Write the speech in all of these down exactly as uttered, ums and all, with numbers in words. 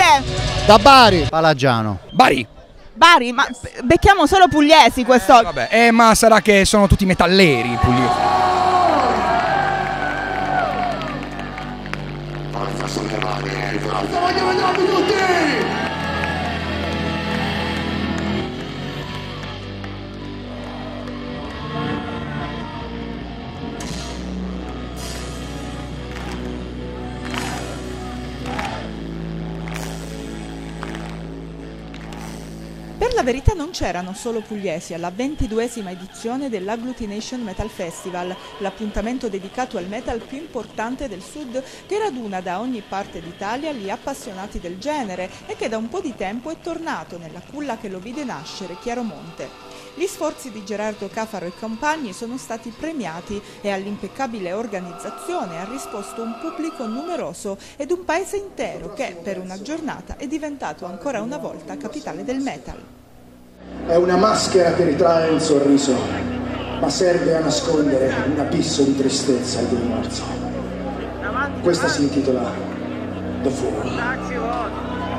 è? Da Bari. Palagiano. Bari. Bari, ma becchiamo solo pugliesi quest'oggi. Vabbè, eh, ma sarà che sono tutti metalleri i pugliesi. Per la verità non c'erano solo pugliesi alla ventiduesima edizione dell'Agglutination Metal Festival, l'appuntamento dedicato al metal più importante del Sud che raduna da ogni parte d'Italia gli appassionati del genere e che da un po' di tempo è tornato nella culla che lo vide nascere, Chiaromonte. Gli sforzi di Gerardo Cafaro e compagni sono stati premiati e all'impeccabile organizzazione ha risposto un pubblico numeroso ed un paese intero che per una giornata è diventato ancora una volta capitale del metal. È una maschera che ritrae un sorriso, ma serve a nascondere un abisso di tristezza e di rimorso. Questa si intitola The Fall.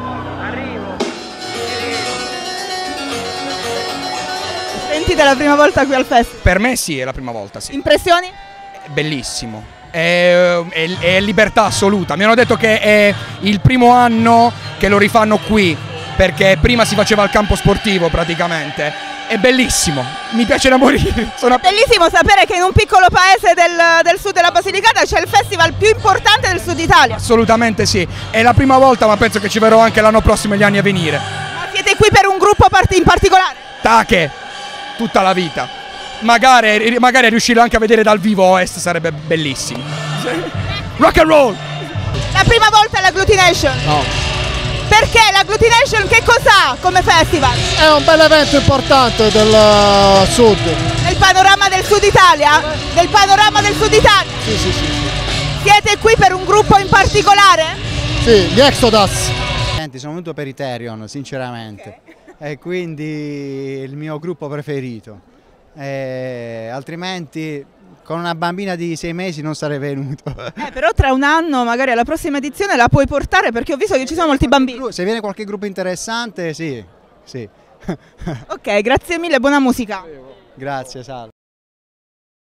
Sentite la prima volta qui al festival? Per me sì, è la prima volta, sì. Impressioni? Bellissimo. È, è, è libertà assoluta. Mi hanno detto che è il primo anno che lo rifanno qui, perché prima si faceva al campo sportivo praticamente. È bellissimo, mi piace da morire. Sono... Bellissimo sapere che in un piccolo paese del, del sud della Basilicata c'è il festival più importante del sud Italia. Assolutamente sì, è la prima volta, ma penso che ci verrò anche l'anno prossimo e gli anni a venire. Ma siete qui per un gruppo in particolare? Tache, tutta la vita. Magari, magari riuscire anche a vedere dal vivo Oest sarebbe bellissimo. Rock and roll! La prima volta all'Agglutination? No. Perché l'Agglutination che cos'ha come festival? È un bel evento importante del uh, sud. Nel panorama del sud Italia? Del panorama del sud Italia? Sì, sì, sì, sì. Siete qui per un gruppo in particolare? Sì, gli Exodus. Sono venuto per Eterion, sinceramente. Okay. E quindi il mio gruppo preferito. E altrimenti con una bambina di sei mesi non sarei venuto. Eh, però tra un anno magari alla prossima edizione la puoi portare, perché ho visto che ci sono molti bambini. Se viene qualche gruppo interessante, sì, sì. Ok, grazie mille, buona musica. Grazie, salve.